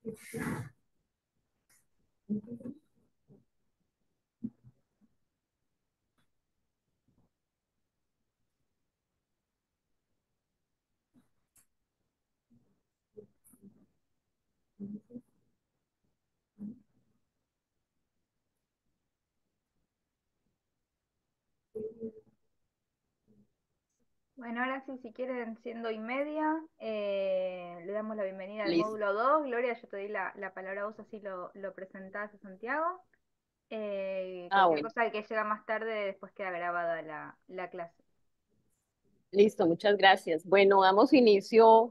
Bueno, ahora sí, si quieren, siendo y media, le damos la bienvenida al Listo. módulo 2. Gloria, yo te doy la palabra a vos, así lo presentás a Santiago. Ah, Cualquier bueno. cosa que llega más tarde, después queda grabada la clase. Listo, muchas gracias. Bueno, damos inicio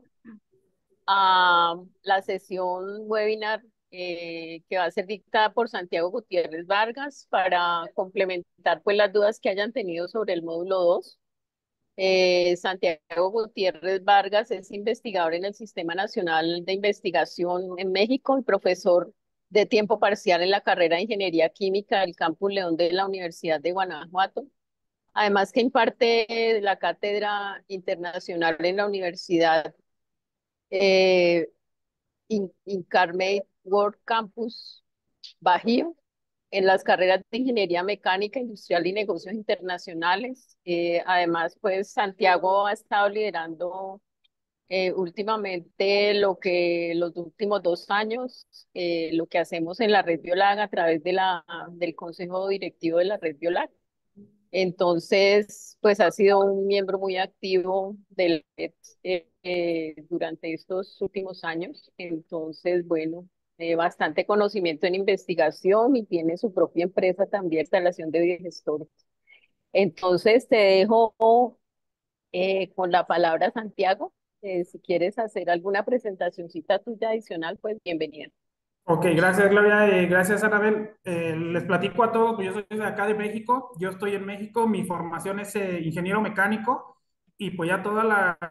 a la sesión webinar que va a ser dictada por Santiago Gutiérrez Vargas para complementar pues las dudas que hayan tenido sobre el módulo 2. Santiago Gutiérrez Vargas es investigador en el Sistema Nacional de Investigación en México y profesor de tiempo parcial en la carrera de Ingeniería Química del Campus León de la Universidad de Guanajuato. Además que imparte la cátedra internacional en la Universidad eh, Incarnate World Campus Bajío en las carreras de Ingeniería Mecánica, Industrial y Negocios Internacionales. Además, pues Santiago ha estado liderando últimamente los últimos 2 años, lo que hacemos en la Red Biolag a través del Consejo Directivo de la Red Biolag. Entonces, pues ha sido un miembro muy activo del red durante estos últimos años. Entonces, bueno, bastante conocimiento en investigación y tiene su propia empresa también, instalación de biogestores. Entonces, te dejo con la palabra, Santiago. Si quieres hacer alguna presentacioncita tuya adicional, pues bienvenida. Ok, gracias Gloria, gracias Anabel. Les platico a todos, pues yo soy de acá de México, yo estoy en México, mi formación es ingeniero mecánico y pues ya todas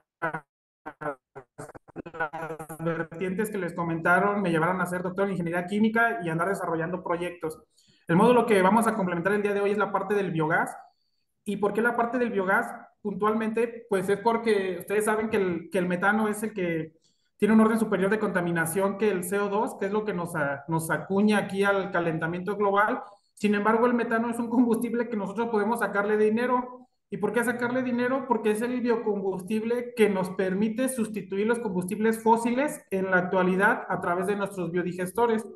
las vertientes que les comentaron me llevaron a ser doctor en ingeniería química y andar desarrollando proyectos. El módulo que vamos a complementar el día de hoy es la parte del biogás. ¿Y por qué la parte del biogás puntualmente? Pues es porque ustedes saben que el metano es el que tiene un orden superior de contaminación que el CO2, que es lo que nos acuña aquí al calentamiento global. Sin embargo, el metano es un combustible que nosotros podemos sacarle dinero. ¿Y por qué sacarle dinero? Porque es el biocombustible que nos permite sustituir los combustibles fósiles en la actualidad a través de nuestros biodigestores.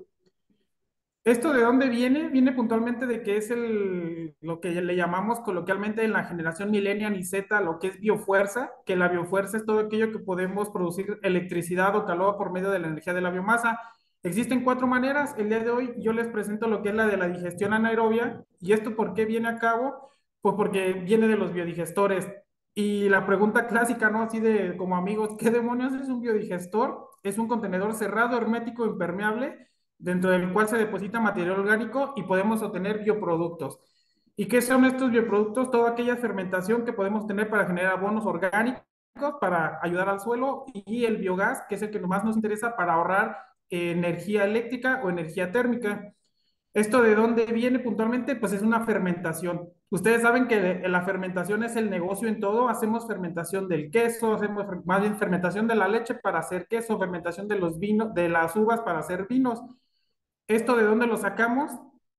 ¿Esto de dónde viene? Viene puntualmente de que es lo que le llamamos coloquialmente en la generación millennial y Z, lo que es biofuerza, que la biofuerza es todo aquello que podemos producir electricidad o calor por medio de la energía de la biomasa. Existen 4 maneras. El día de hoy yo les presento lo que es la de la digestión anaerobia. ¿Y esto por qué viene a cabo? Pues porque viene de los biodigestores. Y la pregunta clásica, ¿no? Así de como amigos, ¿qué demonios es un biodigestor? Es un contenedor cerrado, hermético, impermeable dentro del cual se deposita material orgánico y podemos obtener bioproductos. ¿Y qué son estos bioproductos? Toda aquella fermentación que podemos tener para generar abonos orgánicos, para ayudar al suelo, y el biogás, que es el que más nos interesa para ahorrar energía eléctrica o energía térmica. ¿Esto de dónde viene puntualmente? Pues es una fermentación. Ustedes saben que la fermentación es el negocio en todo. Hacemos fermentación del queso, hacemos más bien fermentación de la leche para hacer queso, fermentación de los vinos, de las uvas para hacer vinos. ¿Esto de dónde lo sacamos?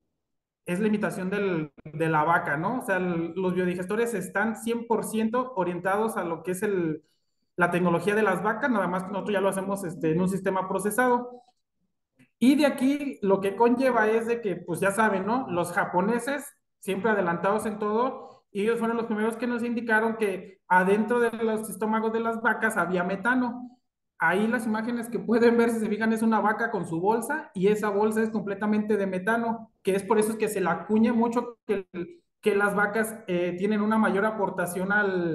Es la imitación de la vaca, ¿no? O sea, los biodigestores están 100% orientados a lo que es la tecnología de las vacas, nada más que nosotros ya lo hacemos en un sistema procesado. Y de aquí lo que conlleva es de que, pues ya saben, ¿no? Los japoneses, siempre adelantados en todo, y ellos fueron los primeros que nos indicaron que adentro de los estómagos de las vacas había metano. Ahí las imágenes que pueden ver, si se fijan, es una vaca con su bolsa y esa bolsa es completamente de metano, que es por eso es que se la acuña mucho que las vacas tienen una mayor aportación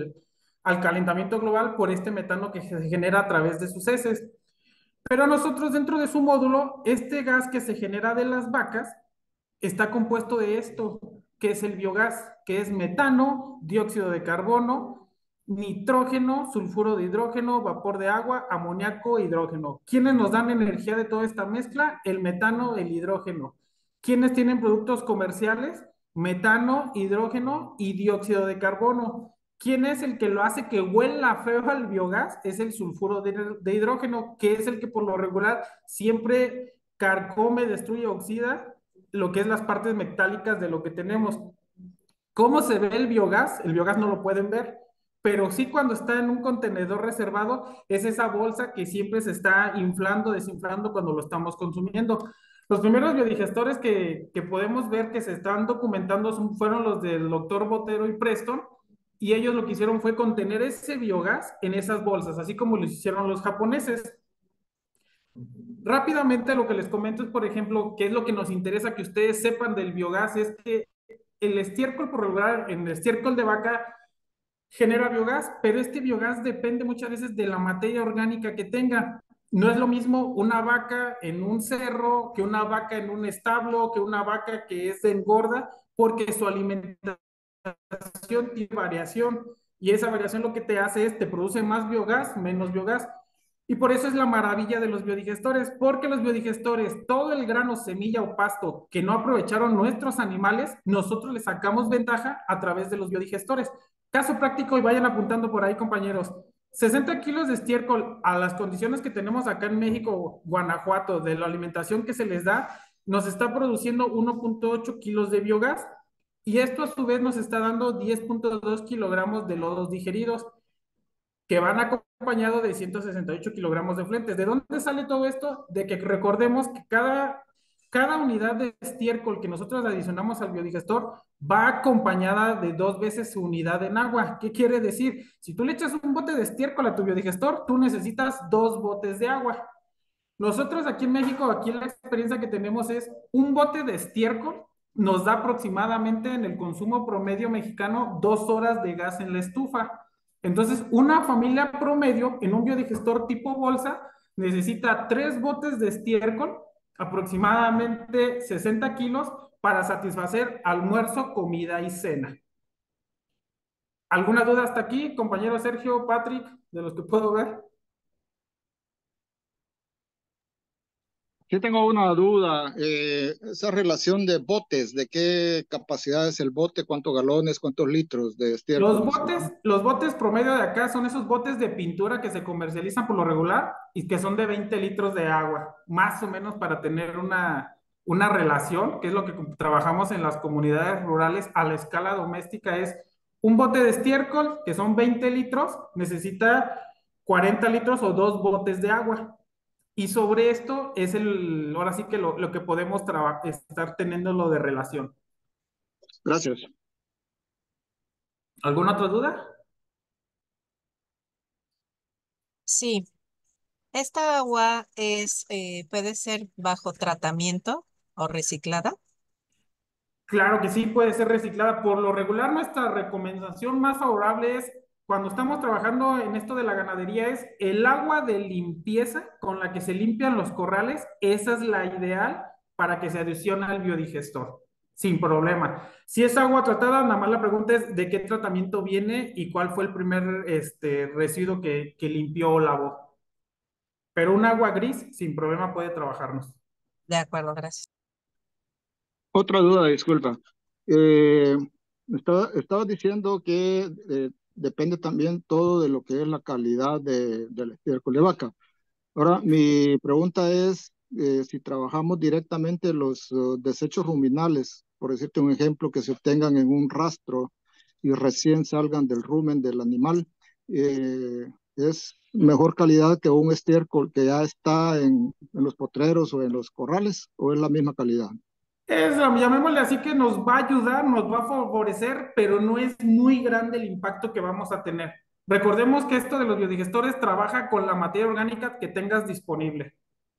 al calentamiento global por este metano que se genera a través de sus heces. Pero nosotros dentro de su módulo, este gas que se genera de las vacas está compuesto de esto, que es el biogás, que es metano, dióxido de carbono, nitrógeno, sulfuro de hidrógeno, vapor de agua, amoníaco, hidrógeno. ¿Quiénes nos dan energía de toda esta mezcla? El metano, el hidrógeno. ¿Quiénes tienen productos comerciales? Metano, hidrógeno y dióxido de carbono. ¿Quién es el que lo hace que huela feo al biogás? Es el sulfuro de hidrógeno, que es el que por lo regular siempre carcome, destruye, oxida lo que es las partes metálicas de lo que tenemos. ¿Cómo se ve el biogás? El biogás no lo pueden ver, pero sí cuando está en un contenedor reservado, es esa bolsa que siempre se está inflando, desinflando cuando lo estamos consumiendo. Los primeros biodigestores que podemos ver que se están documentando fueron los del doctor Botero y Preston, y ellos lo que hicieron fue contener ese biogás en esas bolsas, así como lo hicieron los japoneses. Rápidamente lo que les comento es, por ejemplo, qué es lo que nos interesa que ustedes sepan del biogás, es que el estiércol por regular, en el estiércol de vaca genera biogás, pero este biogás depende muchas veces de la materia orgánica que tenga. No es lo mismo una vaca en un cerro que una vaca en un establo, que una vaca que es engorda, porque su alimentación tiene variación y esa variación lo que te hace es te produce más biogás, menos biogás. Y por eso es la maravilla de los biodigestores, porque los biodigestores, todo el grano, semilla o pasto que no aprovecharon nuestros animales, nosotros le sacamos ventaja a través de los biodigestores. Caso práctico, y vayan apuntando por ahí, compañeros. 60 kilos de estiércol a las condiciones que tenemos acá en México, Guanajuato, de la alimentación que se les da, nos está produciendo 1.8 kilos de biogás y esto a su vez nos está dando 10.2 kilogramos de lodos digeridos que van acompañados de 168 kilogramos de flentes. ¿De dónde sale todo esto? De que recordemos que cada unidad de estiércol que nosotros adicionamos al biodigestor va acompañada de 2 veces su unidad en agua. ¿Qué quiere decir? Si tú le echas un bote de estiércol a tu biodigestor, tú necesitas 2 botes de agua. Nosotros aquí en México, aquí la experiencia que tenemos es un bote de estiércol nos da aproximadamente en el consumo promedio mexicano 2 horas de gas en la estufa. Entonces, una familia promedio en un biodigestor tipo bolsa necesita 3 botes de estiércol, aproximadamente 60 kilos, para satisfacer almuerzo, comida y cena. ¿Alguna duda hasta aquí, compañero Sergio, Patrick, de los que puedo ver? Yo tengo una duda, esa relación de botes, ¿de qué capacidad es el bote? ¿Cuántos galones, cuántos litros de Los estiércol? botes, los botes promedio de acá son esos botes de pintura que se comercializan por lo regular y que son de 20 litros de agua, más o menos para tener una relación, que es lo que trabajamos en las comunidades rurales a la escala doméstica, es un bote de estiércol, que son 20 litros, necesita 40 litros o 2 botes de agua. Y sobre esto es ahora sí que lo que podemos estar teniendo lo de relación. Gracias. ¿Alguna otra duda? Sí, esta agua puede ser bajo tratamiento o reciclada. Claro que sí, puede ser reciclada. Por lo regular, nuestra recomendación más favorable es, cuando estamos trabajando en esto de la ganadería, es el agua de limpieza con la que se limpian los corrales. Esa es la ideal para que se adicione al biodigestor, sin problema. Si es agua tratada, nada más la pregunta es de qué tratamiento viene y cuál fue el primer residuo que limpió o lavó. Pero un agua gris, sin problema, puede trabajarnos. De acuerdo, gracias. Otra duda, disculpa. Eh, estaba diciendo que depende también todo de lo que es la calidad del estiércol de vaca. Ahora, mi pregunta es si trabajamos directamente los desechos ruminales, por decirte un ejemplo, que se obtengan en un rastro y recién salgan del rumen del animal, ¿es mejor calidad que un estiércol que ya está en los potreros o en los corrales, o es la misma calidad? Llamémosle así, que nos va a ayudar, nos va a favorecer, pero no es muy grande el impacto que vamos a tener. Recordemos que esto de los biodigestores trabaja con la materia orgánica que tengas disponible.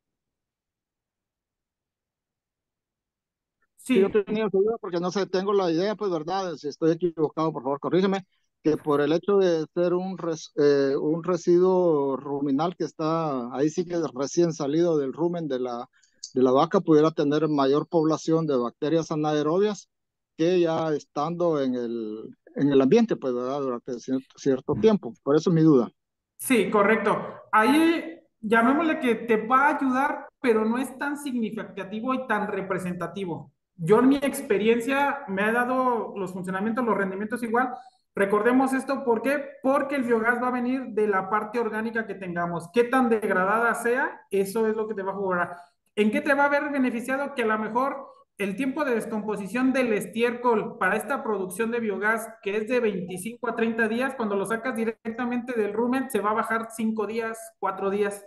Sí, yo Sí, tenía esa duda porque no sé, tengo la idea, pues, ¿verdad? Si estoy equivocado, por favor, corrígeme, que por el hecho de ser un residuo ruminal que está ahí, sí que es recién salido del rumen de la vaca, pudiera tener mayor población de bacterias anaerobias que ya estando en el ambiente, pues, ¿verdad? Durante cierto tiempo. Por eso es mi duda. sí, correcto. Ahí llamémosle que te va a ayudar, pero no es tan significativo y tan representativo. Yo en mi experiencia me ha dado los funcionamientos, los rendimientos igual, Recordemos esto, ¿por qué? Porque el biogás va a venir de la parte orgánica que tengamos. Qué tan degradada sea, eso es lo que te va a jugar. ¿En qué te va a haber beneficiado? Que a lo mejor el tiempo de descomposición del estiércol para esta producción de biogás, que es de 25 a 30 días, cuando lo sacas directamente del rumen, se va a bajar 5 días, 4 días.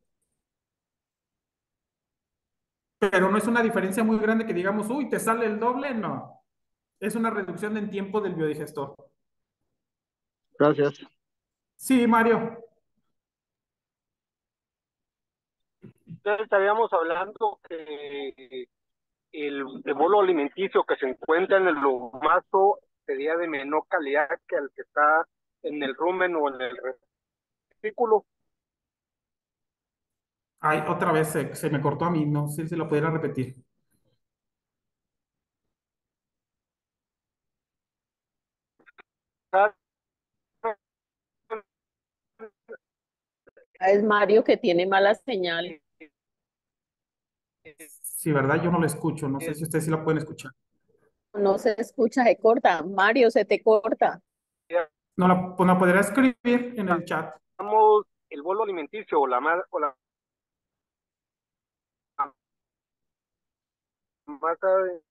Pero no es una diferencia muy grande que digamos, uy, te sale el doble, no. Es una reducción en tiempo del biodigestor. Gracias. Sí, Mario. Ya estaríamos hablando que el bolo alimenticio que se encuentra en el lomazo sería de menor calidad que el que está en el rumen o en el retículo. Ay, otra vez se me cortó a mí, no sé si lo pudiera repetir. Es Mario que tiene mala señal. Sí, ¿verdad? Yo no lo escucho, no sé si ustedes sí la pueden escuchar. No se escucha, se corta. Mario, se te corta. Pues la podría escribir en el chat. El bolo alimenticio o la masa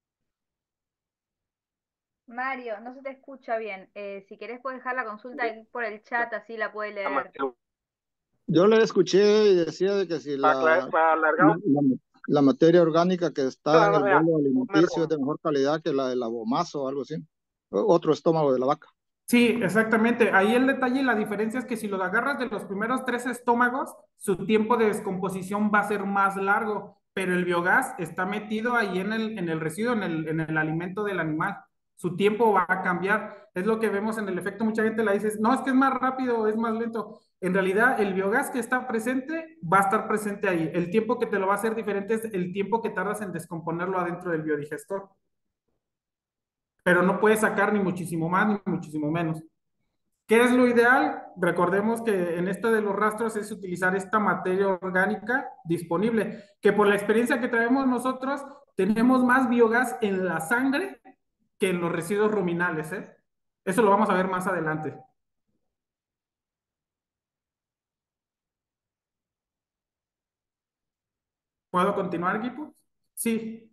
Mario, no se te escucha bien. Si querés puedes dejar la consulta ahí por el chat, así la puede leer. Yo le escuché y decía de que si para alargar la materia orgánica que está en el bolo alimenticio es de mejor calidad que la del abomazo o algo así. Otro estómago de la vaca. Sí, exactamente. Ahí el detalle y la diferencia es que si lo agarras de los primeros 3 estómagos, su tiempo de descomposición va a ser más largo, pero el biogás está metido ahí en el residuo, en el alimento del animal. Su tiempo va a cambiar. Es lo que vemos en el efecto. Mucha gente la dice, no, es que es más rápido, es más lento. En realidad, el biogás que está presente va a estar presente ahí. El tiempo que te lo va a hacer diferente es el tiempo que tardas en descomponerlo adentro del biodigestor. Pero no puedes sacar ni muchísimo más ni muchísimo menos. ¿Qué es lo ideal? Recordemos que en esto de los rastros es utilizar esta materia orgánica disponible, que por la experiencia que traemos nosotros, tenemos más biogás en la sangre que en los residuos ruminales, ¿eh? Eso lo vamos a ver más adelante. ¿Puedo continuar, Guipo? Sí,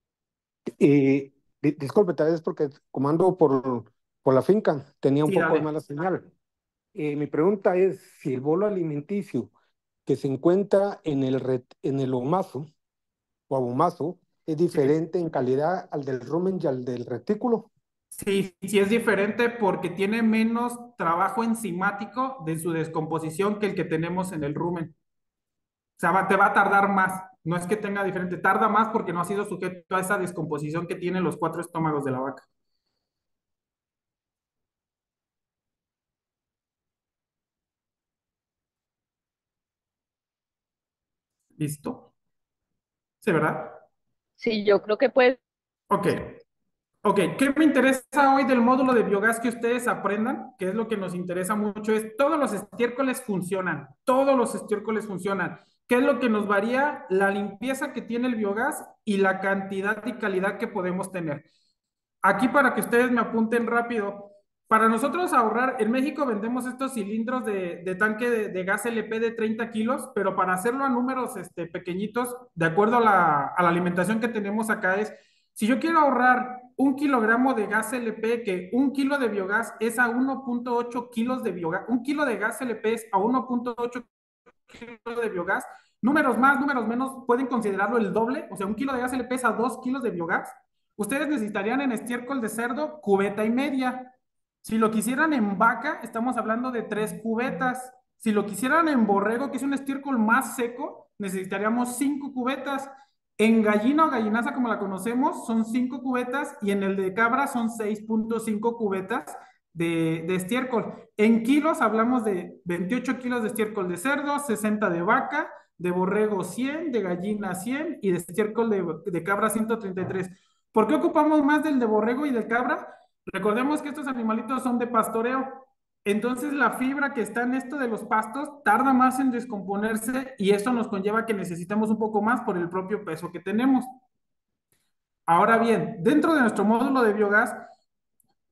Disculpe, tal vez porque como ando por la finca, tenía un sí, poco de dale. mala señal. Mi pregunta es si el bolo alimenticio que se encuentra en el omazo o abomazo es Sí. diferente en calidad al del rumen y al del retículo. Sí, sí es diferente porque tiene menos trabajo enzimático de su descomposición que el que tenemos en el rumen. O sea, te va a tardar más. No es que tenga diferente, tarda más porque no ha sido sujeto a esa descomposición que tienen los 4 estómagos de la vaca. ¿Listo? ¿Sí, verdad? Sí, yo creo que puede. Ok. Ok, ¿qué me interesa hoy del módulo de biogás que ustedes aprendan? Que es lo que nos interesa mucho, es todos los estiércoles funcionan, todos los estiércoles funcionan. ¿Qué es lo que nos varía? La limpieza que tiene el biogás y la cantidad y calidad que podemos tener. Aquí para que ustedes me apunten rápido, para nosotros ahorrar, en México vendemos estos cilindros de tanque de gas LP de 30 kilos, pero para hacerlo a números pequeñitos, de acuerdo a la alimentación que tenemos acá es, si yo quiero ahorrar 1 kilogramo de gas LP, que 1 kilo de biogás es a 1.8 kilos de biogás, 1 kilo de gas LP es a 1.8 kilos de biogás, números más, números menos, pueden considerarlo el doble, o sea, 1 kilo de gas LP es a 2 kilos de biogás. Ustedes necesitarían en estiércol de cerdo cubeta y media. Si lo quisieran en vaca, estamos hablando de 3 cubetas. Si lo quisieran en borrego, que es un estiércol más seco, necesitaríamos 5 cubetas. En gallina o gallinaza, como la conocemos, son 5 cubetas y en el de cabra son 6.5 cubetas de estiércol. En kilos hablamos de 28 kilos de estiércol de cerdo, 60 de vaca, de borrego 100, de gallina 100 y de estiércol de cabra 133. ¿Por qué ocupamos más del de borrego y del cabra? Recordemos que estos animalitos son de pastoreo. Entonces la fibra que está en esto de los pastos tarda más en descomponerse y eso nos conlleva que necesitamos un poco más por el propio peso que tenemos. Ahora bien, dentro de nuestro módulo de biogás,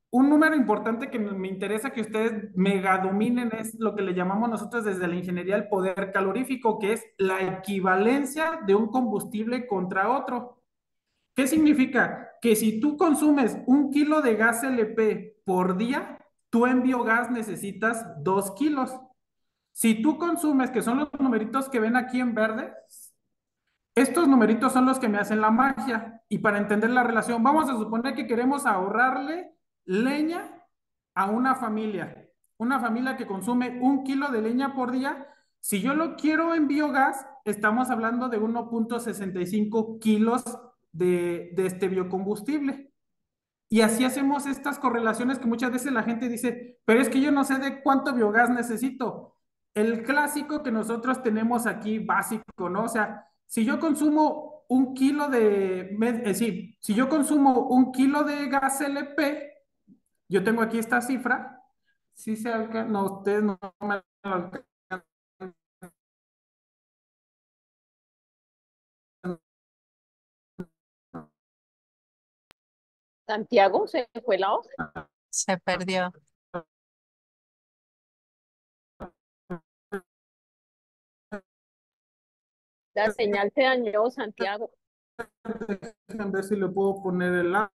un número importante que me interesa que ustedes mega dominen es lo que le llamamos nosotros desde la ingeniería el poder calorífico, que es la equivalencia de un combustible contra otro. ¿Qué significa? Que si tú consumes 1 kilo de gas LP por día, tú en biogás necesitas 2 kilos. Si tú consumes, que son los numeritos que ven aquí en verde, estos numeritos son los que me hacen la magia. Y para entender la relación, vamos a suponer que queremos ahorrarle leña a una familia que consume 1 kilo de leña por día. Si yo lo quiero en biogás, estamos hablando de 1,65 kilos de este biocombustible. Y así hacemos estas correlaciones que muchas veces la gente dice, pero es que yo no sé de cuánto biogás necesito. El clásico que nosotros tenemos aquí básico, ¿no? O sea, si yo consumo 1 kilo sí, si yo consumo 1 kilo de gas LP, yo tengo aquí esta cifra, si se alcanza, no, ustedes no me alcanzan. Santiago, ¿se fue la voz? Se perdió. La señal se dañó, Santiago. A ver si le puedo poner el láser.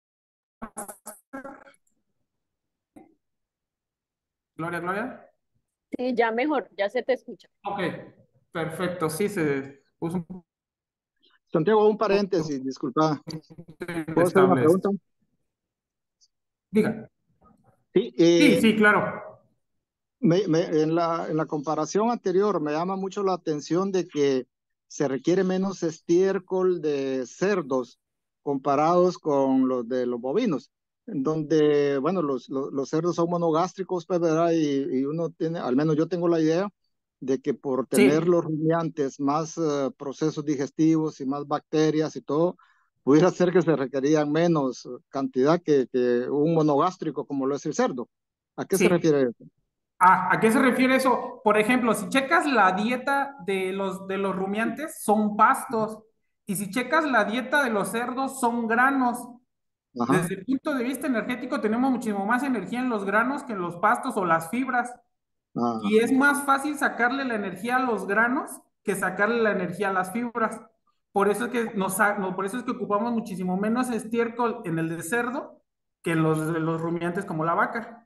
Gloria, Gloria. Sí, ya mejor, ya se te escucha. Ok, perfecto, sí, se puso un Santiago, un paréntesis, disculpa. ¿Puedo hacer una estable esto. pregunta? Diga. Sí, Sí, claro. en la comparación anterior me llama mucho la atención de que se requiere menos estiércol de cerdos comparados con los de los bovinos, en donde, bueno, los cerdos son monogástricos, pues, ¿verdad? Y uno tiene, al menos yo tengo la idea de que por tener Sí, los rumiantes más procesos digestivos y más bacterias y todo, pudiera ser que se requerían menos cantidad que un monogástrico como lo es el cerdo. ¿A qué se sí. refiere eso? ¿A qué se refiere eso? Por ejemplo, si checas la dieta de los rumiantes, son pastos. Y si checas la dieta de los cerdos, son granos. Ajá. Desde el punto de vista energético, tenemos muchísimo más energía en los granos que en los pastos o las fibras. Ah, Y es más fácil sacarle la energía a los granos que sacarle la energía a las fibras. Por eso es que, por eso es que ocupamos muchísimo menos estiércol en el de cerdo que en los rumiantes como la vaca.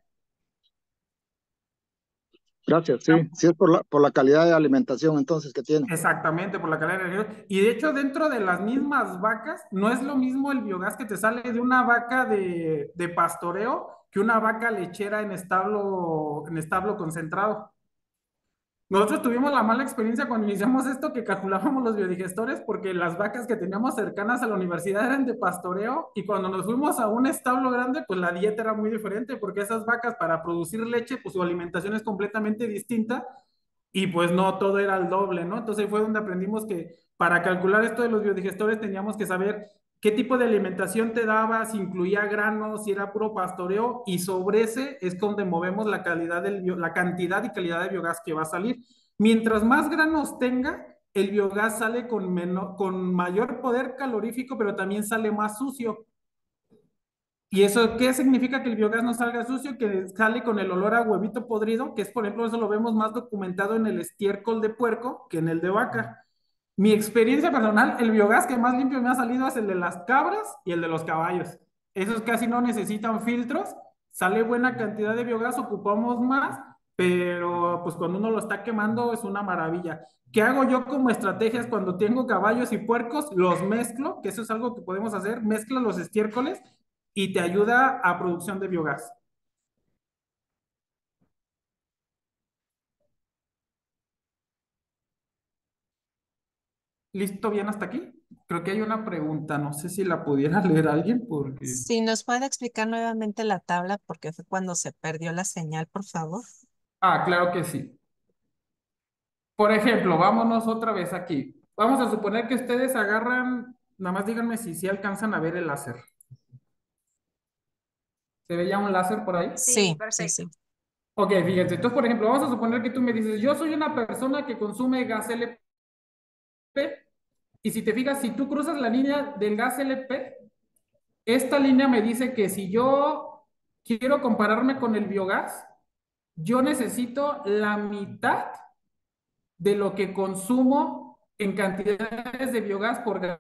gracias, sí, sí es por la calidad de alimentación entonces que tiene. Exactamente, por la calidad de energía. Y de hecho, dentro de las mismas vacas, no es lo mismo el biogás que te sale de una vaca de pastoreo que una vaca lechera en establo concentrado. Nosotros tuvimos la mala experiencia cuando iniciamos esto que calculábamos los biodigestores porque las vacas que teníamos cercanas a la universidad eran de pastoreo y cuando nos fuimos a un establo grande, pues la dieta era muy diferente porque esas vacas para producir leche, pues su alimentación es completamente distinta y pues no todo era el doble, ¿no? Entonces ahí fue donde aprendimos que para calcular esto de los biodigestores teníamos que saber qué tipo de alimentación te daba, si incluía granos, si era puro pastoreo, y sobre ese es donde movemos la la cantidad y calidad de biogás que va a salir. Mientras más granos tenga, el biogás sale con mayor poder calorífico, pero también sale más sucio. ¿Y eso qué significa que el biogás no salga sucio? Que sale con el olor a huevito podrido, que es, por ejemplo, eso lo vemos más documentado en el estiércol de puerco que en el de vaca. Mi experiencia personal, el biogás que más limpio me ha salido es el de las cabras y el de los caballos. Esos casi no necesitan filtros, sale buena cantidad de biogás, ocupamos más, pero pues cuando uno lo está quemando es una maravilla. ¿Qué hago yo como estrategias cuando tengo caballos y puercos? Los mezclo, que eso es algo que podemos hacer, mezcla los estiércoles y te ayuda a producción de biogás. ¿Listo bien hasta aquí? Creo que hay una pregunta, no sé si la pudiera leer alguien porque... Si nos puede explicar nuevamente la tabla porque fue cuando se perdió la señal, por favor. Ah, claro que sí. Por ejemplo, vámonos otra vez aquí. Vamos a suponer que ustedes agarran, nada más díganme si alcanzan a ver el láser. ¿Se ve ya un láser por ahí? Sí, Sí, sí, perfecto. sí. Ok, fíjense. Entonces, por ejemplo, vamos a suponer que tú me dices, yo soy una persona que consume gas LP y si te fijas, si tú cruzas la línea del gas LP, esta línea me dice que si yo quiero compararme con el biogás, yo necesito la mitad de lo que consumo en cantidades de biogás por gas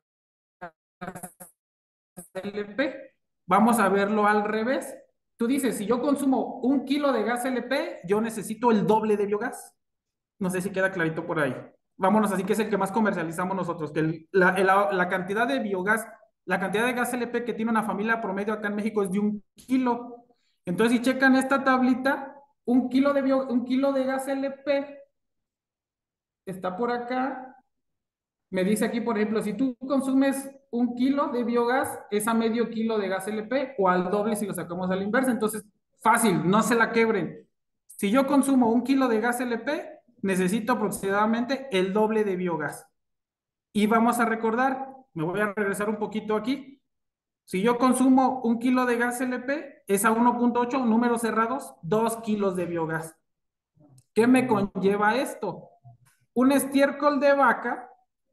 LP. Vamos a verlo al revés. Tú dices, si yo consumo 1 kilo de gas LP, yo necesito el doble de biogás. No sé si queda clarito por ahí. Vámonos así, que es el que más comercializamos nosotros, que la cantidad de biogás, la cantidad de gas LP que tiene una familia promedio acá en México es de 1 kilo. Entonces, si checan esta tablita, 1 kilo de gas LP está por acá. Me dice aquí, por ejemplo, si tú consumes 1 kilo de biogás, es a medio kilo de gas LP o al doble si lo sacamos a la inversa. Entonces, fácil, no se la quebren. Si yo consumo 1 kilo de gas LP, necesito aproximadamente el doble de biogás. Y vamos a recordar, me voy a regresar un poquito aquí. Si yo consumo 1 kilo de gas LP, es a 1.8, números cerrados, 2 kilos de biogás. ¿Qué me conlleva esto? Un estiércol de vaca,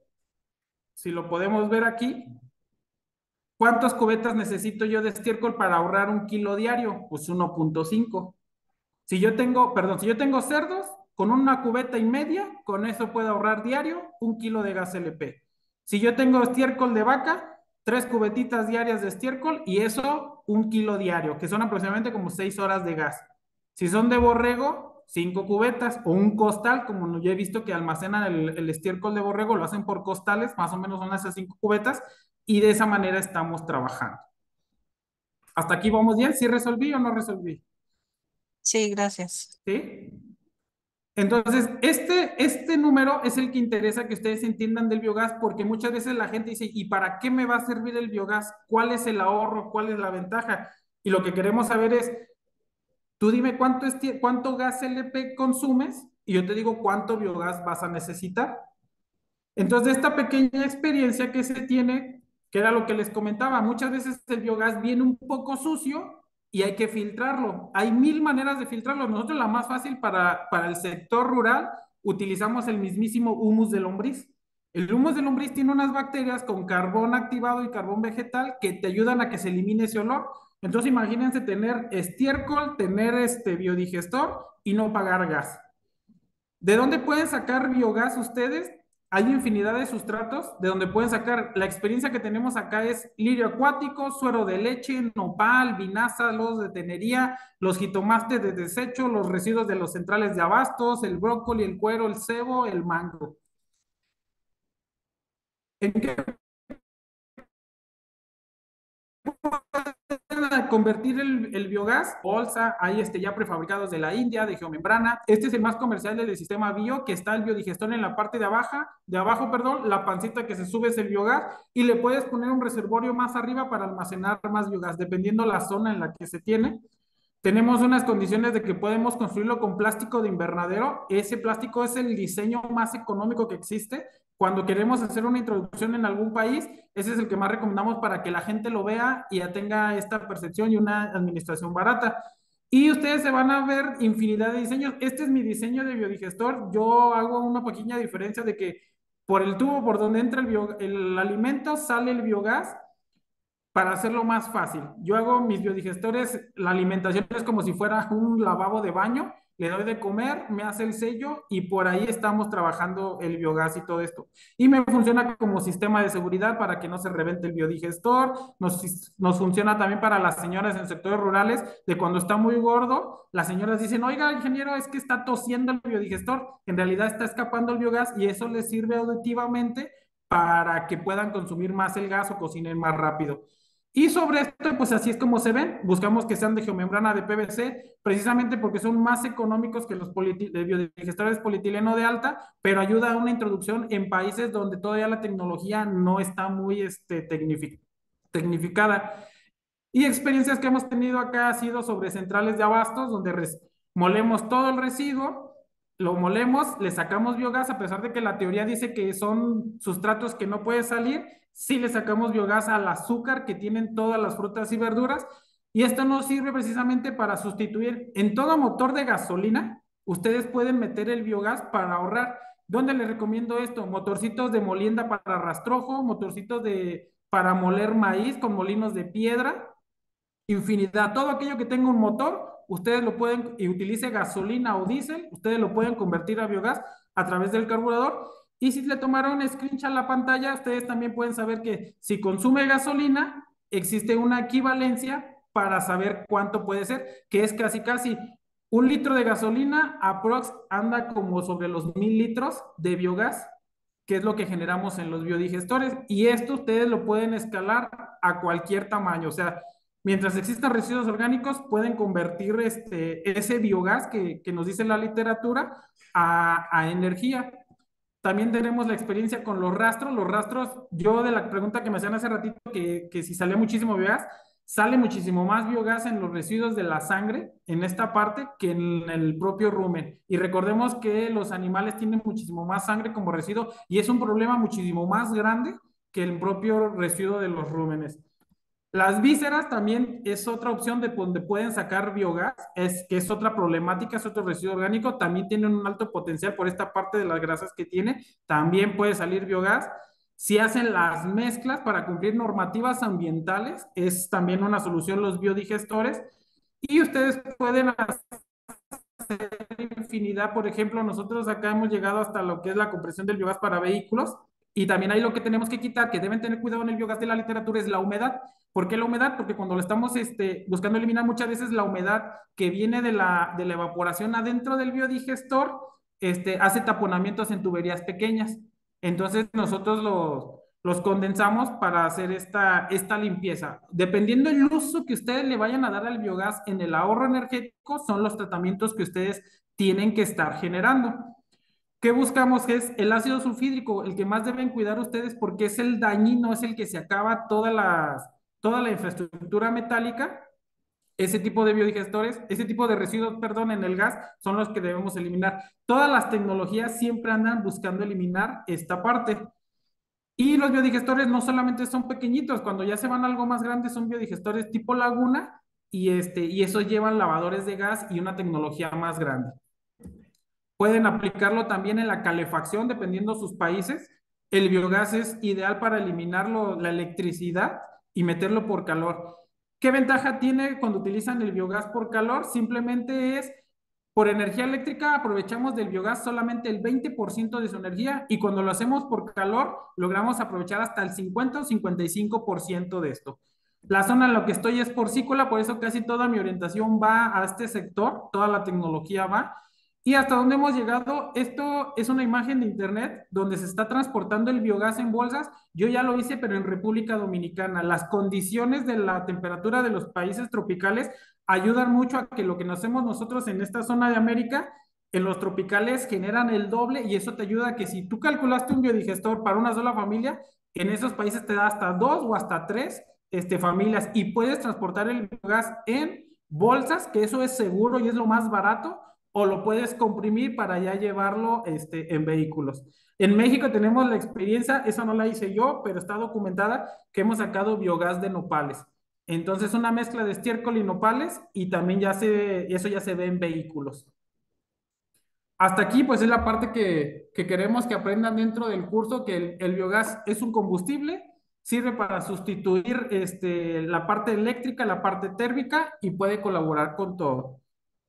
si lo podemos ver aquí, ¿cuántas cubetas necesito yo de estiércol para ahorrar 1 kilo diario? Pues 1.5. Si yo tengo cerdos, con 1,5 cubeta, con eso puedo ahorrar diario 1 kilo de gas LP. Si yo tengo estiércol de vaca, 3 cubetitas diarias de estiércol y eso 1 kilo diario, que son aproximadamente como 6 horas de gas. Si son de borrego, 5 cubetas o un costal, como yo he visto que almacenan el estiércol de borrego, lo hacen por costales, más o menos son esas 5 cubetas y de esa manera estamos trabajando. ¿Hasta aquí vamos bien? ¿Sí resolví o no resolví? Sí, gracias. ¿Sí? Entonces, este número es el que interesa que ustedes entiendan del biogás, porque muchas veces la gente dice, ¿y para qué me va a servir el biogás? ¿Cuál es el ahorro? ¿Cuál es la ventaja? Y lo que queremos saber es, tú dime cuánto gas LP consumes y yo te digo cuánto biogás vas a necesitar. Entonces, esta pequeña experiencia que se tiene, que era lo que les comentaba, muchas veces el biogás viene un poco sucio y hay que filtrarlo. Hay 1000 maneras de filtrarlo. Nosotros la más fácil para el sector rural utilizamos el mismísimo humus de lombriz. El humus de lombriz tiene unas bacterias con carbón activado y carbón vegetal que te ayudan a que se elimine ese olor. Entonces imagínense tener estiércol, tener este biodigestor y no pagar gas. ¿De dónde pueden sacar biogás ustedes? Hay infinidad de sustratos de donde pueden sacar. La experiencia que tenemos acá es lirio acuático, suero de leche, nopal, vinaza, lodos de tenería, los jitomates de desecho, los residuos de los centrales de abastos, el brócoli, el cuero, el cebo, el mango. ¿En qué convertir el biogás? Bolsa, hay ya prefabricados de la India, de geomembrana. Este es el más comercial del sistema bio, que está el biodigestor en la parte de abajo, perdón, la pancita que se sube es el biogás y le puedes poner un reservorio más arriba para almacenar más biogás, dependiendo la zona en la que se tiene. Tenemos unas condiciones de que podemos construirlo con plástico de invernadero. Ese plástico es el diseño más económico que existe. Cuando queremos hacer una introducción en algún país, ese es el que más recomendamos para que la gente lo vea y ya tenga esta percepción y una administración barata. Y ustedes se van a ver infinidad de diseños. Este es mi diseño de biodigestor. Yo hago una pequeña diferencia de que por el tubo por donde entra el alimento sale el biogás para hacerlo más fácil. Yo hago mis biodigestores, la alimentación es como si fuera un lavabo de baño, le doy de comer, me hace el sello y por ahí estamos trabajando el biogás y todo esto. Y me funciona como sistema de seguridad para que no se revente el biodigestor, nos funciona también para las señoras en sectores rurales, de cuando está muy gordo, las señoras dicen, oiga, ingeniero, es que está tosiendo el biodigestor, en realidad está escapando el biogás y eso les sirve auditivamente para que puedan consumir más el gas o cocinen más rápido. Y sobre esto, pues así es como se ven. Buscamos que sean de geomembrana de PVC, precisamente porque son más económicos que los biodigestores polietileno de alta, pero ayuda a una introducción en países donde todavía la tecnología no está muy tecnificada. Y experiencias que hemos tenido acá ha sido sobre centrales de abastos, donde molemos todo el residuo, lo molemos, le sacamos biogás, a pesar de que la teoría dice que son sustratos que no puede salir, sí le sacamos biogás al azúcar que tienen todas las frutas y verduras, y esto nos sirve precisamente para sustituir en todo motor de gasolina, ustedes pueden meter el biogás para ahorrar. ¿Dónde les recomiendo esto? Motorcitos de molienda para rastrojo, motorcitos para moler maíz con molinos de piedra, infinidad. Todo aquello que tenga un motor, ustedes lo pueden, y utilice gasolina o diésel, ustedes lo pueden convertir a biogás a través del carburador. Y si le tomaron screenshot a la pantalla, ustedes también pueden saber que si consume gasolina, existe una equivalencia para saber cuánto puede ser, que es casi casi 1 litro de gasolina, aprox anda como sobre los 1000 litros de biogás, que es lo que generamos en los biodigestores. Y esto ustedes lo pueden escalar a cualquier tamaño. O sea, mientras existan residuos orgánicos, pueden convertir ese biogás que nos dice la literatura a energía. También tenemos la experiencia con los rastros. Los rastros, yo de la pregunta que me hacían hace ratito, que si salía muchísimo biogás, sale muchísimo más biogás en los residuos de la sangre, en esta parte, que en el propio rumen. Y recordemos que los animales tienen muchísimo más sangre como residuo y es un problema muchísimo más grande que el propio residuo de los rúmenes. Las vísceras también es otra opción de donde pueden sacar biogás, que es otra problemática, es otro residuo orgánico, también tienen un alto potencial por esta parte de las grasas que tiene, también puede salir biogás. Si hacen las mezclas para cumplir normativas ambientales, es también una solución los biodigestores. Y ustedes pueden hacer infinidad, por ejemplo, nosotros acá hemos llegado hasta lo que es la compresión del biogás para vehículos, y también ahí lo que tenemos que quitar, que deben tener cuidado en el biogás de la literatura, es la humedad. ¿Por qué la humedad? Porque cuando lo estamos buscando eliminar, muchas veces la humedad que viene de la evaporación adentro del biodigestor hace taponamientos en tuberías pequeñas. Entonces nosotros los condensamos para hacer esta limpieza. Dependiendo del uso que ustedes le vayan a dar al biogás en el ahorro energético, son los tratamientos que ustedes tienen que estar generando. ¿Qué buscamos? Es el ácido sulfídrico, el que más deben cuidar ustedes porque es el dañino, es el que se acaba toda la infraestructura metálica. Ese tipo de biodigestores, ese tipo de residuos, perdón, en el gas, son los que debemos eliminar. Todas las tecnologías siempre andan buscando eliminar esta parte. Y los biodigestores no solamente son pequeñitos, cuando ya se van a algo más grande son biodigestores tipo laguna y esos llevan lavadores de gas y una tecnología más grande. Pueden aplicarlo también en la calefacción, dependiendo sus países. El biogás es ideal para eliminar la electricidad y meterlo por calor. ¿Qué ventaja tiene cuando utilizan el biogás por calor? Simplemente es, por energía eléctrica, aprovechamos del biogás solamente el 20% de su energía y cuando lo hacemos por calor, logramos aprovechar hasta el 50 o 55% de esto. La zona en la que estoy es porcícola, por eso casi toda mi orientación va a este sector, toda la tecnología va. Y hasta donde hemos llegado, esto es una imagen de internet donde se está transportando el biogás en bolsas. Yo ya lo hice, pero en República Dominicana. Las condiciones de la temperatura de los países tropicales ayudan mucho a que lo que hacemos nosotros en esta zona de América, en los tropicales generan el doble y eso te ayuda a que si tú calculaste un biodigestor para una sola familia, en esos países te da hasta 2 o hasta 3 familias y puedes transportar el biogás en bolsas, que eso es seguro y es lo más barato, o lo puedes comprimir para ya llevarlo en vehículos. En México tenemos la experiencia, esa no la hice yo, pero está documentada, que hemos sacado biogás de nopales. Entonces, una mezcla de estiércol y nopales y también eso ya se ve en vehículos. Hasta aquí, pues es la parte que queremos que aprendan dentro del curso, que el biogás es un combustible, sirve para sustituir la parte eléctrica, la parte térmica y puede colaborar con todo.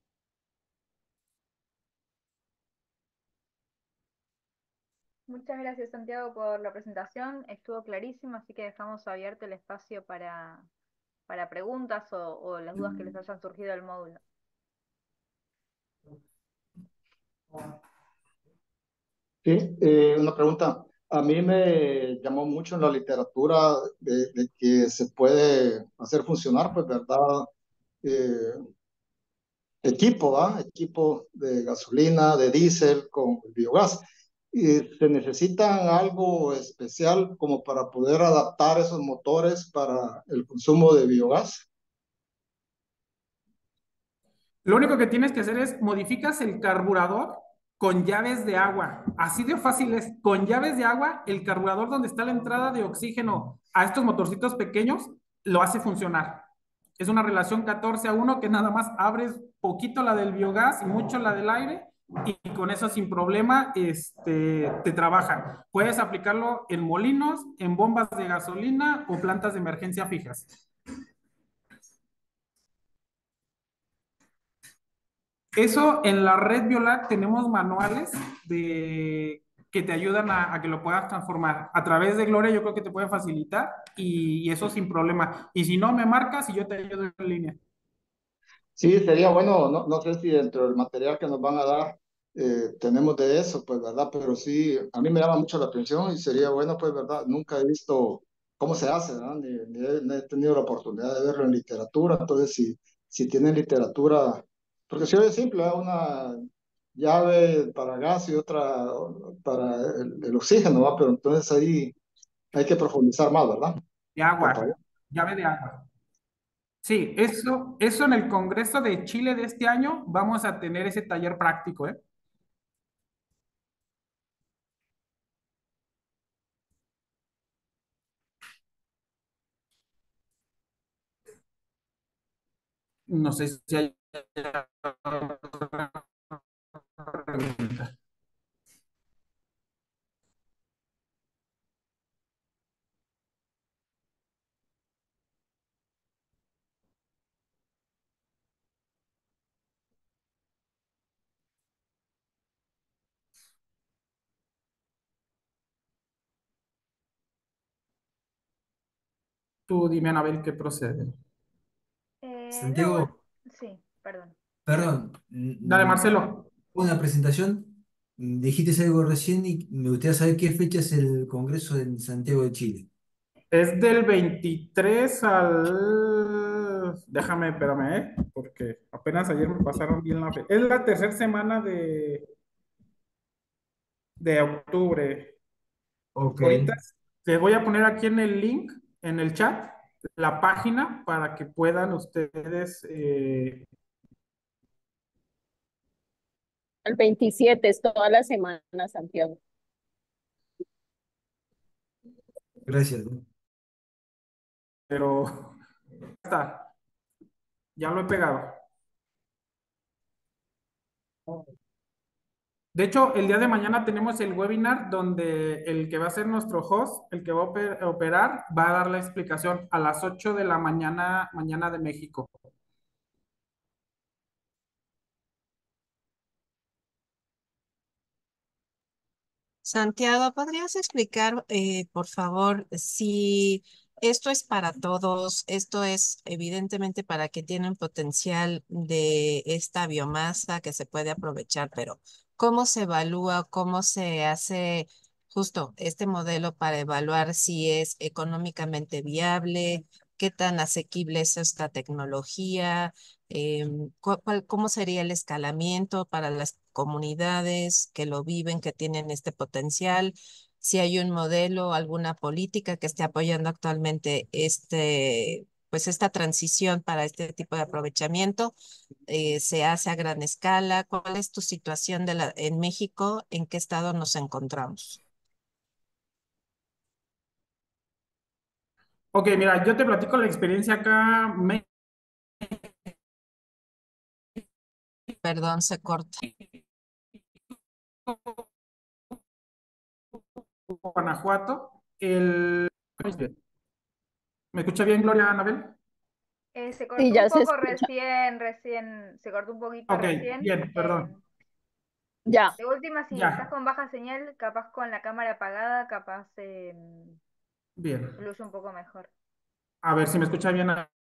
Muchas gracias, Santiago, por la presentación. Estuvo clarísimo, así que dejamos abierto el espacio para preguntas o las dudas que les hayan surgido del módulo. Sí, una pregunta. A mí me llamó mucho en la literatura de que se puede hacer funcionar, pues, ¿verdad? Eh, equipo, ¿va? Equipo de gasolina, de diésel con biogás. Y se necesitan algo especial como para poder adaptar esos motores para el consumo de biogás. Lo único que tienes que hacer es modificas el carburador con llaves de agua. Así de fácil es. Con llaves de agua, el carburador donde está la entrada de oxígeno a estos motorcitos pequeños lo hace funcionar. Es una relación 14:1 que nada más abres poquito la del biogás y mucho la del aire y con eso sin problema te trabaja. Puedes aplicarlo en molinos, en bombas de gasolina o plantas de emergencia fijas. Eso en la red Biolac tenemos manuales que te ayudan a que lo puedas transformar. A través de Gloria yo creo que te puede facilitar y eso sin problema. Y si no, me marcas y yo te ayudo en línea. Sí, sería bueno, no sé si dentro del material que nos van a dar tenemos de eso, pues, ¿verdad? Pero sí, a mí me llama mucho la atención y sería bueno, pues, ¿verdad? Nunca he visto cómo se hace, ¿verdad? Ni he tenido la oportunidad de verlo en literatura, entonces si tienen literatura, porque si es simple, ¿verdad? Una llave para gas y otra para el oxígeno, ¿va? Pero entonces ahí hay que profundizar más, ¿verdad? De Por favor. agua, llave de agua. Sí, eso en el Congreso de Chile de este año vamos a tener ese taller práctico, ¿eh? No sé si hay pregunta. Tú dime, Anabel, qué procede. No, Santiago, sí, perdón. perdón, Dale, Marcelo. una presentación. Dijiste algo recién y me gustaría saber qué fecha es el Congreso en Santiago de Chile. Es del 23 al... Déjame, espérame, ¿eh? Porque apenas ayer me pasaron bien la fecha. Es la tercera semana de octubre. Ok, Ahorita te voy a poner aquí en el link, en el chat, la página para que puedan ustedes... El 27 es toda la semana, Santiago. gracias. pero está, ya lo he pegado. De hecho, el día de mañana tenemos el webinar donde el que va a ser nuestro host, el que va a operar, va a dar la explicación a las 8 de la mañana, mañana de México. Santiago, ¿podrías explicar, por favor, si esto es para todos, esto es evidentemente para que tienen potencial de esta biomasa que se puede aprovechar, pero cómo se evalúa, cómo se hace justo este modelo para evaluar si es económicamente viable, qué tan asequible es esta tecnología? ¿Cómo sería el escalamiento para las comunidades que lo viven, que tienen este potencial? Si hay un modelo, alguna política que esté apoyando actualmente pues esta transición para este tipo de aprovechamiento, se hace a gran escala. ¿Cuál es tu situación en México? ¿En qué estado nos encontramos? Ok, mira, yo te platico la experiencia acá, Perdón, se corta. Guanajuato. ¿Me escucha bien, Gloria Anabel? Se Sí, cortó un ya se poco escucha. recién, se cortó un poquito Ok, recién. bien, perdón. Ya. De última, si estás Ya, con baja señal, capaz con la cámara apagada, capaz bien. fluye un poco mejor. A ver si me escucha bien.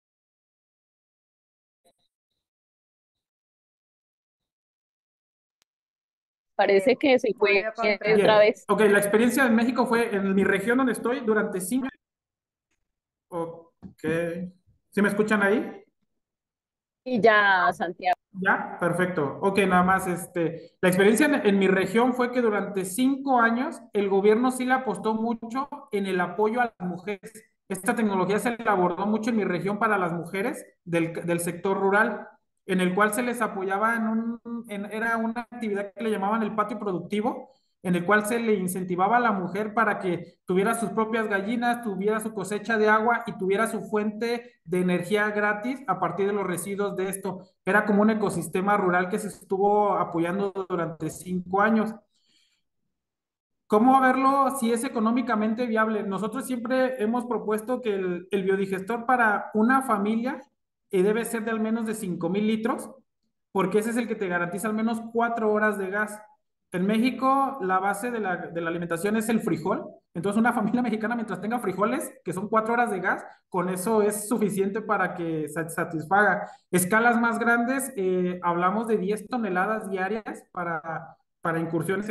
Parece que se Volvió fue a cortar. otra Bien. vez. Ok, la experiencia en México fue en mi región donde estoy durante 5 años. Ok. ¿Sí me escuchan ahí? Y ya, Santiago. Ya, perfecto. Ok, nada más, la experiencia en mi región fue que durante 5 años el gobierno sí le apostó mucho en el apoyo a las mujeres. Esta tecnología se abordó mucho en mi región para las mujeres del sector rural, en el cual se les apoyaba era una actividad que le llamaban el patio productivo, en el cual se le incentivaba a la mujer para que tuviera sus propias gallinas, tuviera su cosecha de agua y tuviera su fuente de energía gratis a partir de los residuos de esto. Era como un ecosistema rural que se estuvo apoyando durante 5 años. ¿Cómo verlo si es económicamente viable? Nosotros siempre hemos propuesto que el biodigestor para una familia debe ser de al menos de 5,000 litros porque ese es el que te garantiza al menos 4 horas de gas. En México, la base de la alimentación es el frijol. Entonces, una familia mexicana, mientras tenga frijoles, que son 4 horas de gas, con eso es suficiente para que satisfaga. Escalas más grandes, hablamos de 10 toneladas diarias para incursiones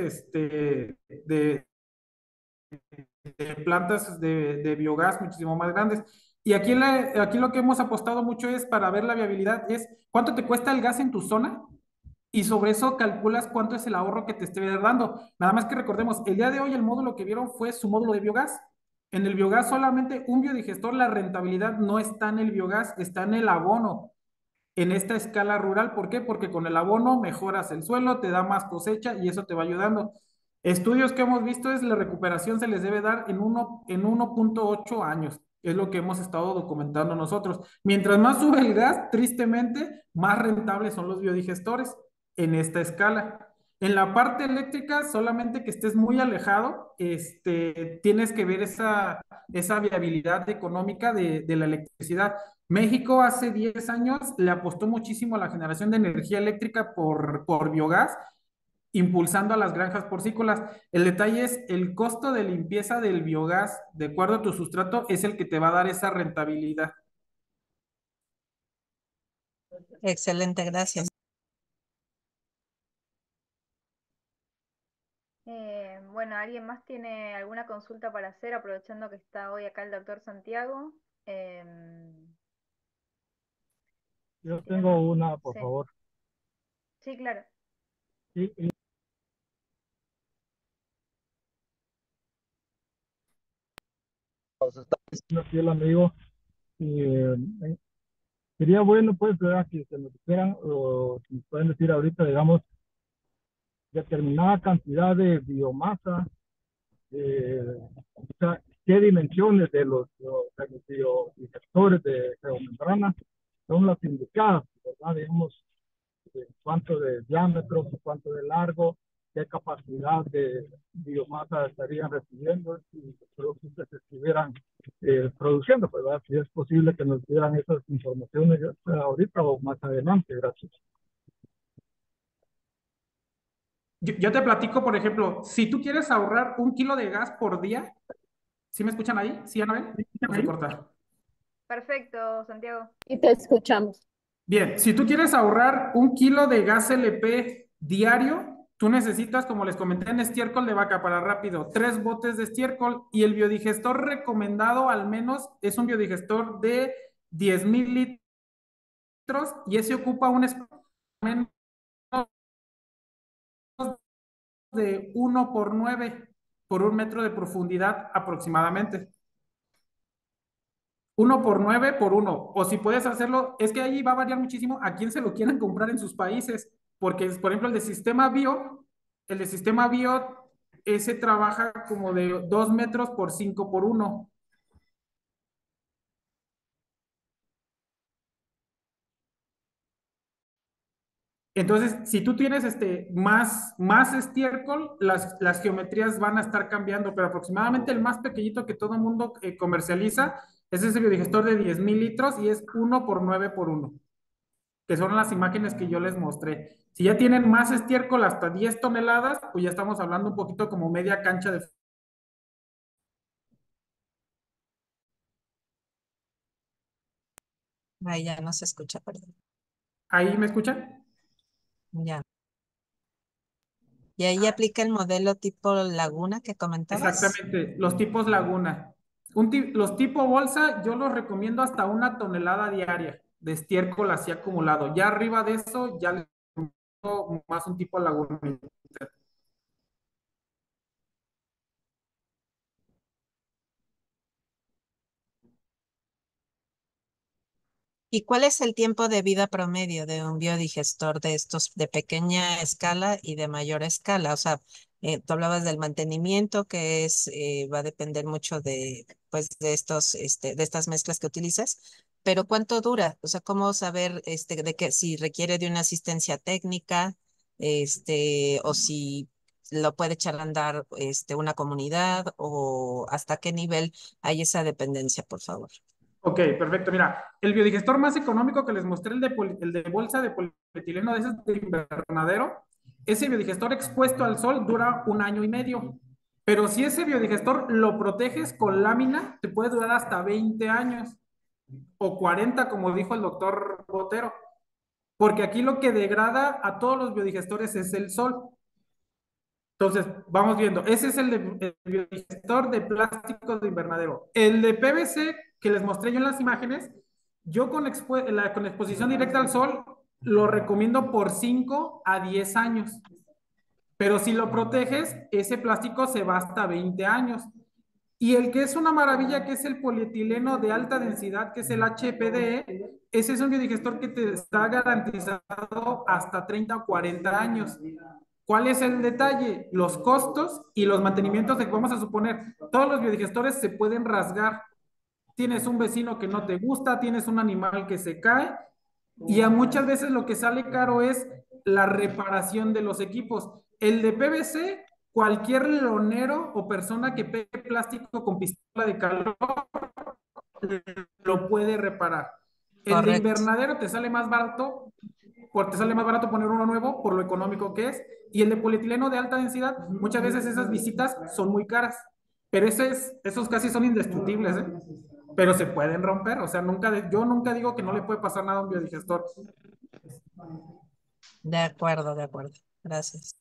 de plantas de biogás muchísimo más grandes. Y aquí, aquí lo que hemos apostado mucho es para ver la viabilidad, es cuánto te cuesta el gas en tu zona y sobre eso calculas cuánto es el ahorro que te esté dando. Nada más que recordemos, el día de hoy el módulo que vieron fue su módulo de biogás. En el biogás solamente un biodigestor, la rentabilidad no está en el biogás, está en el abono en esta escala rural. ¿Por qué? Porque con el abono mejoras el suelo, te da más cosecha y eso te va ayudando. Estudios que hemos visto es la recuperación se les debe dar en 1.8 años. Es lo que hemos estado documentando nosotros. Mientras más sube el gas, tristemente, más rentables son los biodigestores en esta escala. En la parte eléctrica, solamente que estés muy alejado, tienes que ver esa viabilidad económica de la electricidad. México hace 10 años le apostó muchísimo a la generación de energía eléctrica por biogás, impulsando a las granjas porcícolas. El detalle es el costo de limpieza del biogás, de acuerdo a tu sustrato, es el que te va a dar esa rentabilidad. Excelente, gracias. Bueno, ¿alguien más tiene alguna consulta para hacer, aprovechando que está hoy acá el doctor Santiago? Yo Si tengo no, una, por sí, favor. sí, claro. Y no fiel amigo, y, sería bueno, pues, ¿verdad? Que se nos dijeran, o si nos pueden decir ahorita, digamos, determinada cantidad de biomasa, o sea, qué dimensiones de de los biodigestores de geomembrana son las indicadas, ¿verdad? Digamos, cuánto de diámetro, cuánto de largo, qué capacidad de biomasa estarían recibiendo y los productos que se estuvieran produciendo, pues, ¿verdad? Si es posible que nos dieran esas informaciones ya sea ahorita o más adelante, gracias. Yo te platico, por ejemplo, si tú quieres ahorrar 1 kilo de gas por día, ¿sí me escuchan ahí? ¿Sí, Anabel? ¿O se corta? Perfecto, Santiago. Y te escuchamos. Bien, si tú quieres ahorrar 1 kilo de gas LP diario, tú necesitas, como les comenté, en estiércol de vaca para rápido, 3 botes de estiércol y el biodigestor recomendado al menos es un biodigestor de 10,000 litros y ese ocupa un espacio de 1 por 9 por 1 metro de profundidad aproximadamente. 1 por 9 por 1. O si puedes hacerlo, es que ahí va a variar muchísimo a quién se lo quieran comprar en sus países. Porque, por ejemplo, el de sistema bio, ese trabaja como de 2 metros por 5 por 1. Entonces, si tú tienes más estiércol, las geometrías van a estar cambiando, pero aproximadamente el más pequeñito que todo el mundo comercializa es ese biodigestor de 10,000 litros y es 1 por 9 por 1, que son las imágenes que yo les mostré. Si ya tienen más estiércol, hasta 10 toneladas, pues ya estamos hablando un poquito como media cancha de... Ahí ya no se escucha, perdón. ¿Ahí me escuchan? Ya. Y ahí aplica el modelo tipo laguna que comentabas. Exactamente, los tipos laguna. Los tipo bolsa, yo los recomiendo hasta 1 tonelada diaria de estiércol así acumulado. Ya arriba de eso, ya les recomiendo más un tipo laguna. ¿Y cuál es el tiempo de vida promedio de un biodigestor de estos de pequeña escala y de mayor escala? O sea, tú hablabas del mantenimiento que va a depender mucho de, pues, de de estas mezclas que utilices, pero ¿cuánto dura? O sea, ¿cómo saber, de que si requiere de una asistencia técnica, o si lo puede echar a andar, una comunidad o hasta qué nivel hay esa dependencia, por favor? Ok, perfecto. Mira, el biodigestor más económico que les mostré, el de bolsa de polietileno de ese de invernadero, ese biodigestor expuesto al sol dura 1 año y medio. Pero si ese biodigestor lo proteges con lámina, te puede durar hasta 20 años o 40, como dijo el doctor Botero. Porque aquí lo que degrada a todos los biodigestores es el sol. Entonces, vamos viendo. Ese es el biodigestor de plástico de invernadero. El de PVC que les mostré yo en las imágenes, yo con exposición directa al sol lo recomiendo por 5 a 10 años. Pero si lo proteges, ese plástico se va hasta 20 años. Y el que es una maravilla, que es el polietileno de alta densidad, que es el HPDE, ese es un biodigestor que te está garantizado hasta 30 o 40 años. ¿Cuál es el detalle? Los costos y los mantenimientos de que vamos a suponer, todos los biodigestores se pueden rasgar. Tienes un vecino que no te gusta, tienes un animal que se cae y a muchas veces lo que sale caro es la reparación de los equipos. El de PVC, cualquier lonero o persona que pegue plástico con pistola de calor lo puede reparar. El de Correcto. invernadero te sale más barato, porque te sale más barato poner uno nuevo por lo económico que es. Y el de polietileno de alta densidad, muchas veces esas visitas son muy caras, pero esos casi son indestructibles, ¿eh? Pero se pueden romper, o sea, yo nunca digo que no le puede pasar nada a un biodigestor. De acuerdo, de acuerdo. Gracias.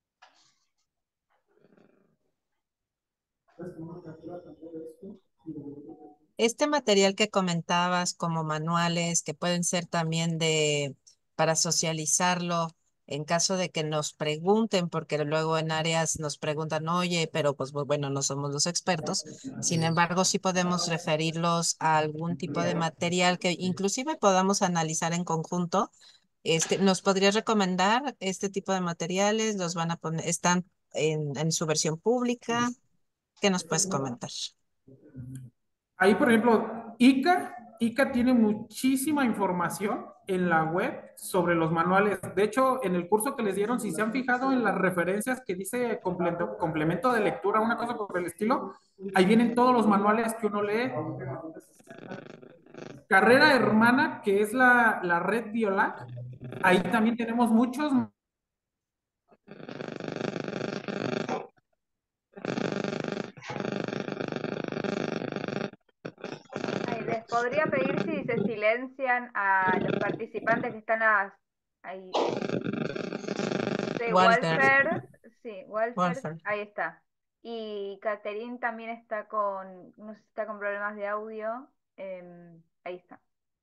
Este material que comentabas como manuales que pueden ser también para socializarlo en caso de que nos pregunten, porque luego en áreas nos preguntan, oye, pero pues bueno, no somos los expertos. Sin embargo, sí podemos referirlos a algún tipo de material que inclusive podamos analizar en conjunto. ¿Nos podrías recomendar este tipo de materiales? ¿Los van a poner, están en su versión pública? ¿Qué nos puedes comentar? Ahí, por ejemplo, ICA tiene muchísima información en la web sobre los manuales. De hecho, en el curso que les dieron, si se han fijado en las referencias que dice complemento de lectura, una cosa por el estilo, ahí vienen todos los manuales que uno lee. Carrera hermana, que es la red Biolac, ahí también tenemos muchos. Ay, les podría pedir si se silencian a los participantes que están ahí. Sí, Walter, Walter, sí, Walter, Walter. ahí está. Y Catherine también está no sé si está con problemas de audio. Ahí está.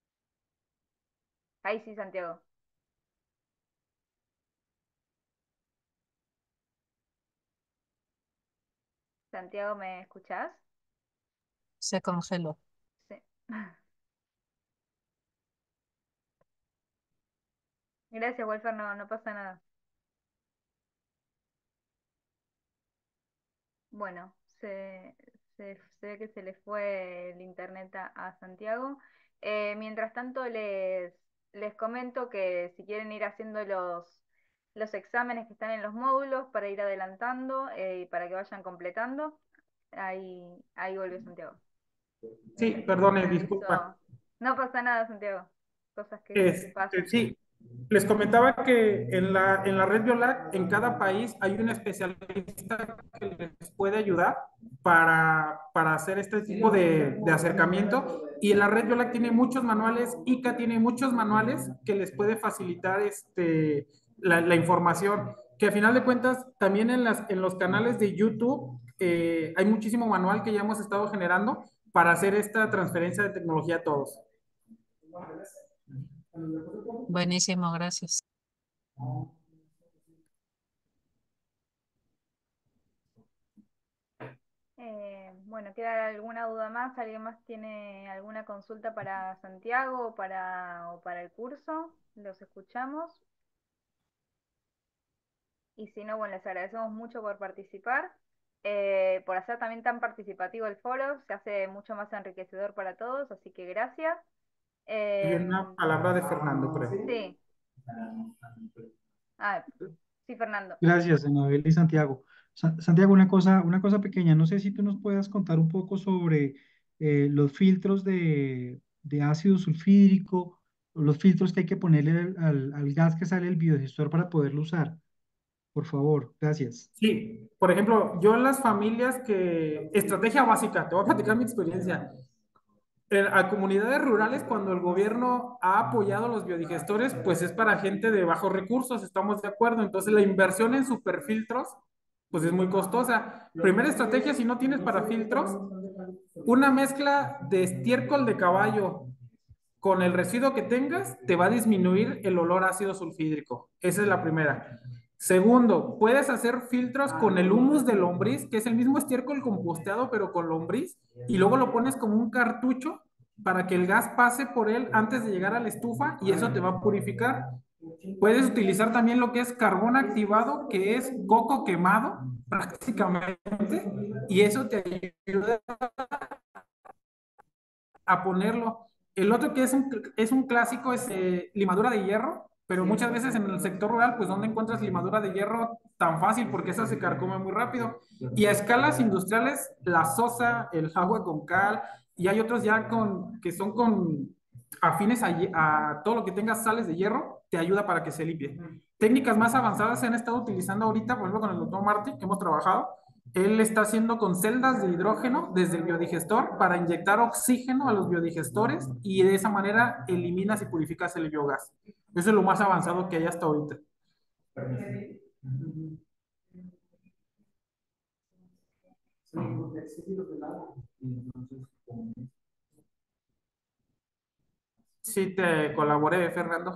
Ahí sí, Santiago. Santiago, ¿me escuchás? Se congeló. Sí. Gracias, Walter, no, no pasa nada. Bueno, se ve que se le fue el internet a Santiago. Mientras tanto, les comento que si quieren ir haciendo los exámenes que están en los módulos para ir adelantando y para que vayan completando, ahí volvió Santiago. No Sí, sé si perdone, se disculpa. avisó. No pasa nada, Santiago. Cosas que pasan. Sí, les comentaba que en la red Biolac, en cada país hay un especialista que les puede ayudar para hacer este tipo de acercamiento. Y en la red Biolac tiene muchos manuales, ICA tiene muchos manuales que les puede facilitar la información. Que a final de cuentas, también en los canales de YouTube hay muchísimo manual que ya hemos estado generando para hacer esta transferencia de tecnología a todos. Buenísimo, gracias. Bueno, ¿queda alguna duda más? ¿Alguien más tiene alguna consulta para Santiago o para el curso? Los escuchamos. Y si no, bueno, les agradecemos mucho por participar, por hacer también tan participativo el foro. Se hace mucho más enriquecedor para todos, así que gracias. Y una palabra de Fernando, creo. Sí. Ah, sí, Fernando. Gracias, Anabel y Santiago. Santiago, una cosa pequeña. No sé si tú nos puedas contar un poco sobre los filtros de ácido sulfídrico, o los filtros que hay que ponerle al gas que sale del biodigestor para poderlo usar. Por favor, gracias. Sí, por ejemplo, yo en las familias estrategia básica, te voy a platicar mi experiencia. A comunidades rurales, cuando el gobierno ha apoyado los biodigestores, pues es para gente de bajos recursos, estamos de acuerdo. Entonces la inversión en superfiltros, pues es muy costosa. Primera estrategia, si no tienes para filtros, una mezcla de estiércol de caballo con el residuo que tengas, te va a disminuir el olor a ácido sulfídrico. Esa es la primera. Segundo, puedes hacer filtros con el humus de lombriz, que es el mismo estiércol composteado, pero con lombriz, y luego lo pones como un cartucho para que el gas pase por él antes de llegar a la estufa y eso te va a purificar. Puedes utilizar también lo que es carbón activado, que es coco quemado prácticamente, y eso te ayuda a ponerlo. El otro que es un clásico es limadura de hierro, pero muchas veces en el sector rural, pues ¿dónde encuentras limadura de hierro tan fácil? Porque esa se carcome muy rápido. Y a escalas industriales, la sosa, el agua con cal, y hay otros ya que son con afines a todo lo que tenga sales de hierro, te ayuda para que se limpie. Técnicas más avanzadas se han estado utilizando ahorita, por ejemplo, con el doctor Martí, que hemos trabajado, él está haciendo con celdas de hidrógeno desde el biodigestor para inyectar oxígeno a los biodigestores y de esa manera eliminas y purificas el biogás. Eso es lo más avanzado que hay hasta ahorita. Sí, te colaboré, Fernando.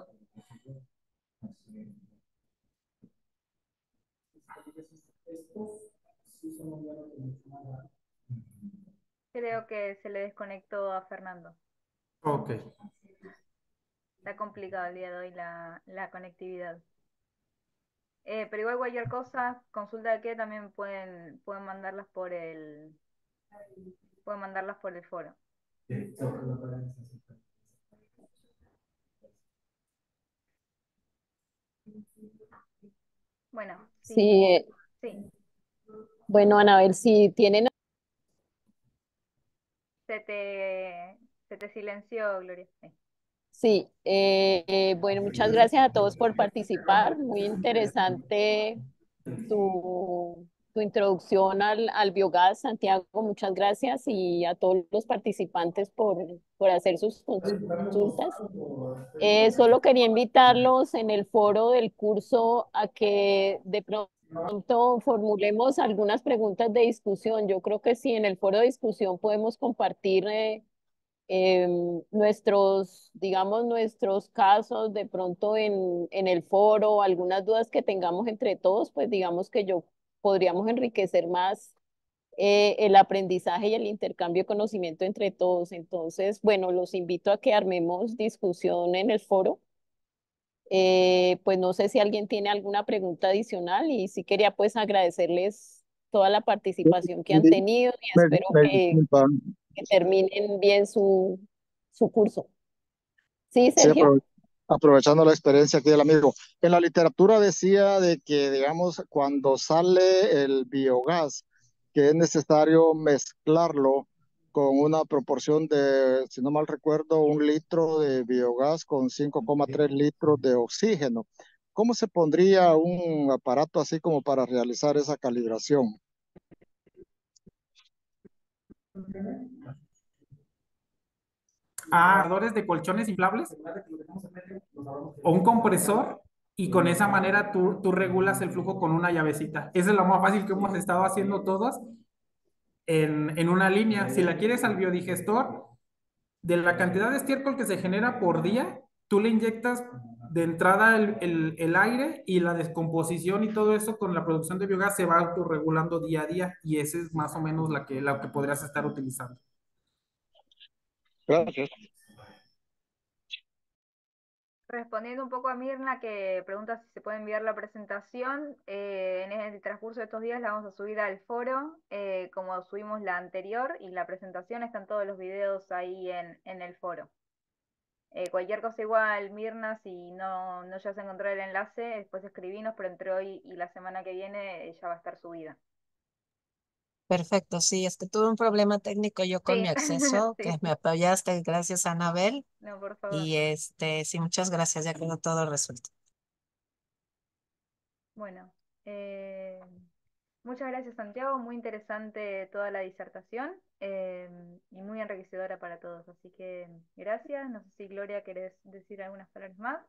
Creo que se le desconectó a Fernando. Ok. Está complicado el día de hoy la conectividad. Pero igual cualquier cosa, consulta de qué también pueden mandarlas por el foro. Bueno, Sí, sí, bueno, Anabel, si tienen. se te silenció, Gloria. Sí. Sí, bueno, muchas gracias a todos por participar. Muy interesante tu introducción al biogás, Santiago. Muchas gracias y a todos los participantes por hacer sus consultas. Solo quería invitarlos en el foro del curso a que de pronto formulemos algunas preguntas de discusión. Yo creo que sí, en el foro de discusión podemos compartir digamos, nuestros casos de pronto en el foro, algunas dudas que tengamos entre todos, pues digamos que podríamos enriquecer más el aprendizaje y el intercambio de conocimiento entre todos. Entonces, bueno, los invito a que armemos discusión en el foro. Pues no sé si alguien tiene alguna pregunta adicional y sí quería pues agradecerles toda la participación que han tenido y espero Me disculpan. que terminen bien su curso. Sí, Sí, Sergio. aprovechando la experiencia aquí del amigo. En la literatura decía de que, digamos, cuando sale el biogás, que es necesario mezclarlo con una proporción de, si no mal recuerdo, 1 litro de biogás con 5,3 litros de oxígeno. ¿Cómo se pondría un aparato así como para realizar esa calibración? De colchones inflables o un compresor y con esa manera tú regulas el flujo con una llavecita. Esa es la más fácil que hemos estado haciendo todos en una línea. Si la quieres al biodigestor, de la cantidad de estiércol que se genera por día, tú le inyectas de entrada el aire y la descomposición y todo eso con la producción de biogás se va autorregulando día a día y esa es más o menos la que podrías estar utilizando. Gracias. Respondiendo un poco a Mirna, que pregunta si se puede enviar la presentación, en el transcurso de estos días la vamos a subir al foro, como subimos la anterior, y la presentación están todos los videos ahí en el foro. Cualquier cosa igual, Mirna, si no llegas a encontrar el enlace, después escribinos, pero entre hoy y la semana que viene ya va a estar subida. Perfecto, sí, es que tuve un problema técnico yo con mi Sí, acceso, que sí, me apoyaste, gracias Anabel. no, por favor. Y sí, muchas gracias, ya quedó todo resuelto. Bueno, muchas gracias Santiago, muy interesante toda la disertación y muy enriquecedora para todos. Así que gracias. No sé si Gloria querés decir algunas palabras más.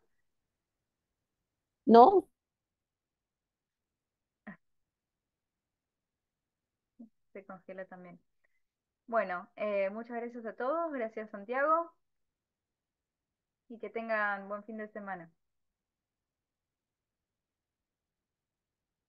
No, Se congela también. Bueno, muchas gracias a todos, gracias Santiago y que tengan buen fin de semana.